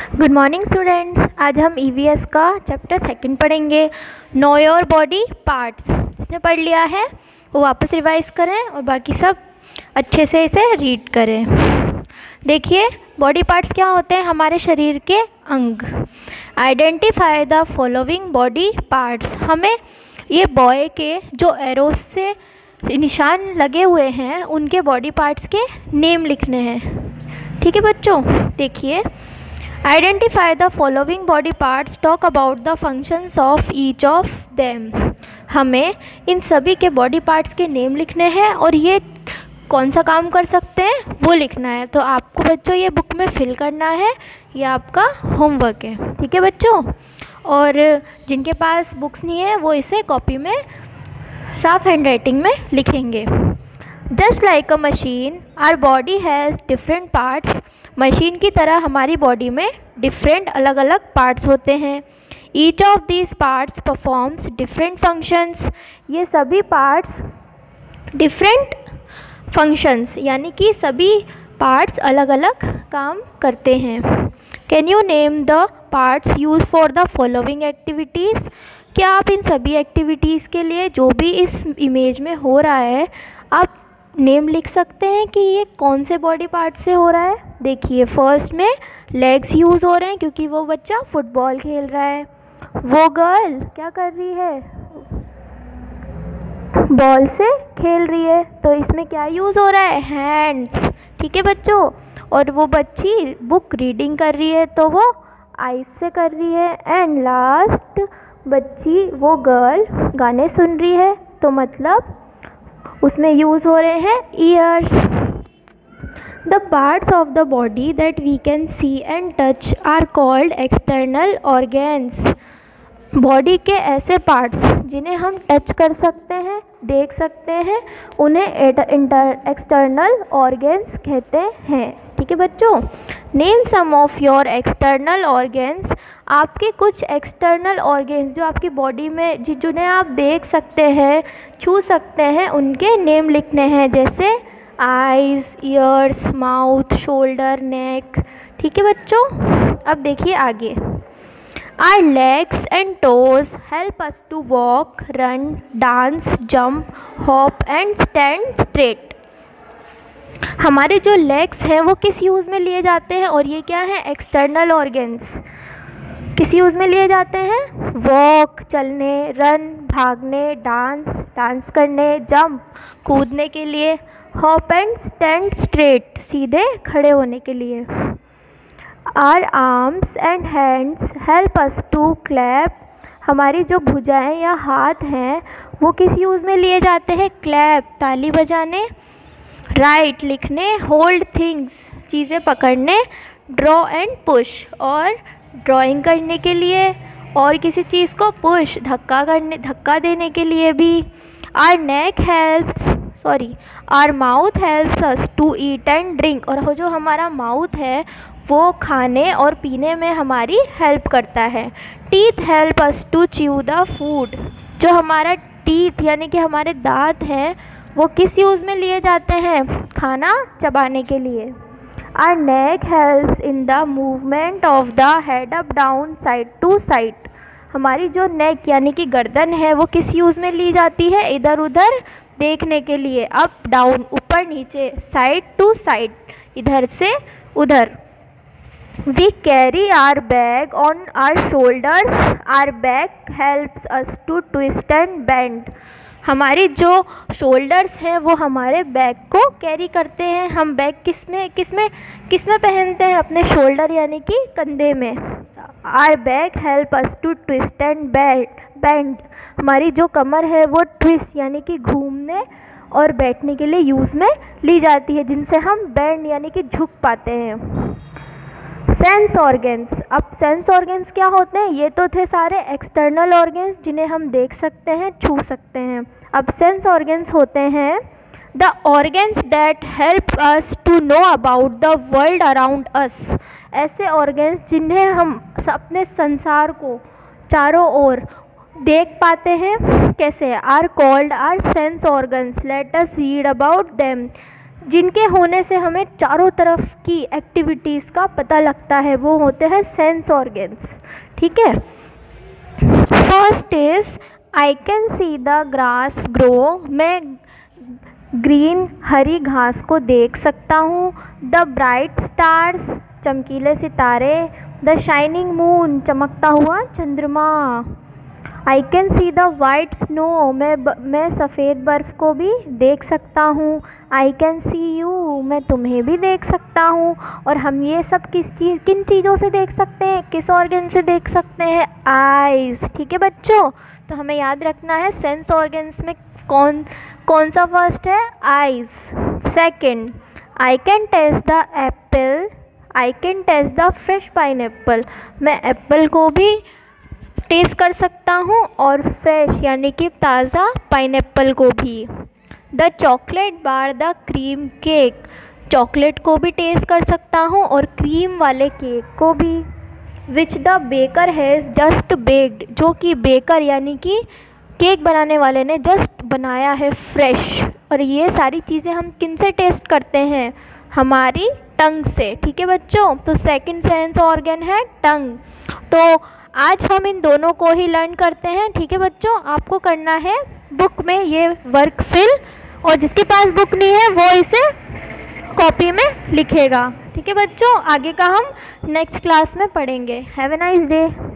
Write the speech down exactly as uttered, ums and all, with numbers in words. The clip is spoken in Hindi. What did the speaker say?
Good morning students. आज हम ईवीएस का चैप्टर सेकंड पढ़ेंगे, नो योर बॉडी पार्ट्स। जिसने पढ़ लिया है वो वापस रिवाइज करें और बाकी सब अच्छे से इसे रीड करें। देखिए, बॉडी पार्ट्स क्या होते हैं? हमारे शरीर के अंग। Identify the following body parts. हमें ये बॉय के जो एरोस से निशान लगे हुए हैं उनके बॉडी पार्ट्स के नेम लिखने हैं। ठीक है बच्चों, देखिए, identify the following body parts, talk about the functions of each of them. हमें इन सभी के बॉडी पार्ट्स के नेम लिखने हैं और ये कौन सा काम कर सकते हैं वो लिखना है। तो आपको बच्चों ये बुक में फिल करना है, ये आपका होमवर्क है। ठीक है बच्चों, और जिनके पास बुक्स नहीं है वो इसे कॉपी में साफ हैंड राइटिंग में लिखेंगे। Just like a machine our body has different parts. Machine की तरह हमारी बॉडी में डिफरेंट अलग अलग पार्ट्स होते हैं। Each of these parts performs different functions. ये सभी पार्ट्स डिफरेंट फंक्शंस यानी कि सभी पार्ट्स अलग अलग काम करते हैं। Can you name the parts use for the following activities. क्या आप इन सभी एक्टिविटीज़ के लिए जो भी इस इमेज में हो रहा है आप नेम लिख सकते हैं कि ये कौन से बॉडी पार्ट से हो रहा है? देखिए, फर्स्ट में लेग्स यूज़ हो रहे हैं क्योंकि वो बच्चा फुटबॉल खेल रहा है। वो गर्ल क्या कर रही है? बॉल से खेल रही है। तो इसमें क्या यूज़ हो रहा है? हैंड्स। ठीक है बच्चों, और वो बच्ची बुक रीडिंग कर रही है तो वो आइज से कर रही है। एंड लास्ट बच्ची वो गर्ल गाने सुन रही है तो मतलब उसमें यूज़ हो रहे हैं ears. The parts of the body that we can see and touch are called external organs. Body के ऐसे पार्ट्स जिन्हें हम टच कर सकते हैं, देख सकते हैं, उन्हें इंटर एक्सटर्नल ऑर्गेन्स कहते हैं। ठीक है बच्चों, name some of your external organs. आपके कुछ एक्सटर्नल ऑर्गेन्स जो आपकी बॉडी में जिन्हें आप देख सकते हैं, छू सकते हैं, उनके नेम लिखने हैं, जैसे eyes, ears, mouth, shoulder, neck. ठीक है बच्चों, अब देखिए आगे। Our legs and toes help us to walk, run, dance, jump, hop and stand straight. हमारे जो लेग्स हैं वो किस यूज़ में लिए जाते हैं? और ये क्या है? External organs. किस यूज़ में लिए जाते हैं? वॉक चलने, रन भागने, डांस डांस करने, जंप कूदने के लिए, हॉप एंड स्टैंड स्ट्रेट सीधे खड़े होने के लिए। Our arms and hands help us to clap. हमारी जो भुजाएं या हाथ हैं वो किस यूज़ में लिए जाते हैं? क्लैप ताली बजाने, राइट लिखने, होल्ड थिंग्स चीज़ें पकड़ने, ड्रॉ एंड पुश और ड्राइंग करने के लिए, और किसी चीज़ को पुश धक्का करने धक्का देने के लिए भी। Our neck helps sorry our mouth helps us to eat and drink. और जो हमारा माउथ है वो खाने और पीने में हमारी हेल्प करता है। Teeth help us to chew the food. जो हमारा टीथ यानी कि हमारे दांत हैं वो किस यूज़ में लिए जाते हैं? खाना चबाने के लिए। Our neck helps in the movement of the head up down side to side. हमारी जो नेक यानी कि गर्दन है वो किस यूज़ में ली जाती है? इधर उधर देखने के लिए, अप डाउन ऊपर नीचे, साइड टू साइड इधर से उधर। We carry our bag on our shoulders. Our back helps us to twist and bend. हमारी जो शोल्डर्स हैं वो हमारे बैग को कैरी करते हैं। हम बैग किस में किस में किस में पहनते हैं? अपने शोल्डर यानी कि कंधे में। Our bag help us to twist and bend. हमारी जो कमर है वो ट्विस्ट यानी कि घूमने और बैठने के लिए यूज़ में ली जाती है, जिनसे हम बेंड यानी कि झुक पाते हैं। Sense organs. अब सेंस ऑर्गेन्स क्या होते हैं? ये तो थे सारे एक्सटर्नल ऑर्गेन्स जिन्हें हम देख सकते हैं, छू सकते हैं। अब सेंस ऑर्गेन्स होते हैं the organs that help us to know about the world around us. ऐसे ऑर्गेन्स जिन्हें हम अपने संसार को चारों ओर देख पाते हैं। कैसे? Are called our sense organs. Let us read about them. जिनके होने से हमें चारों तरफ की एक्टिविटीज़ का पता लगता है, वो होते हैं सेंस ऑर्गन्स। ठीक है, first is I can see the grass grow, मैं ग्रीन हरी घास को देख सकता हूँ। द ब्राइट स्टार्स, चमकीले सितारे। द शाइनिंग मून, चमकता हुआ चंद्रमा। I can see the white snow, मैं ब, मैं सफ़ेद बर्फ़ को भी देख सकता हूँ। आई कैन सी यू, मैं तुम्हें भी देख सकता हूँ। और हम ये सब किस चीज़ किन चीज़ों से देख सकते हैं, किस ऑर्गन से देख सकते हैं? आइज़। ठीक है बच्चों, तो हमें याद रखना है सेंस ऑर्गन्स में कौन कौन सा फर्स्ट है? Eyes. Second, I can taste the apple, I can taste the fresh pineapple, मैं एप्पल को भी टेस्ट कर सकता हूँ और फ्रेश यानी कि ताज़ा पाइनएप्पल को भी। The chocolate bar, the cream cake, chocolate को भी टेस्ट कर सकता हूँ और क्रीम वाले केक को भी। Which the baker has just baked, जो कि बेकर यानी कि केक बनाने वाले ने जस्ट बनाया है फ्रेश। और ये सारी चीज़ें हम किन से टेस्ट करते हैं? हमारी टंग से। ठीक है बच्चों, तो सेकंड सेंस ऑर्गन है टंग। तो आज हम इन दोनों को ही लर्न करते हैं। ठीक है बच्चों, आपको करना है बुक में ये वर्क फिल, और जिसके पास बुक नहीं है वो इसे कॉपी में लिखेगा। ठीक है बच्चों, आगे का हम नेक्स्ट क्लास में पढ़ेंगे। Have a nice day.